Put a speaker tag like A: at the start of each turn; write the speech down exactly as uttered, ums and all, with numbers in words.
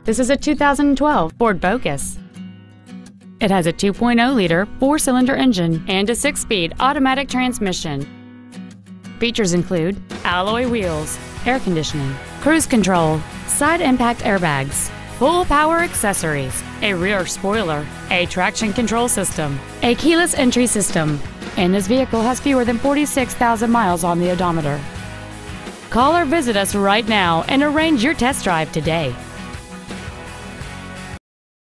A: This is a two thousand twelve Ford Focus. It has a two point oh liter four-cylinder engine and a six-speed automatic transmission. Features include alloy wheels, air conditioning, cruise control, side impact airbags, full power accessories, a rear spoiler, a traction control system, a keyless entry system, and this vehicle has fewer than forty-six thousand miles on the odometer. Call or visit us right now and arrange your test drive today.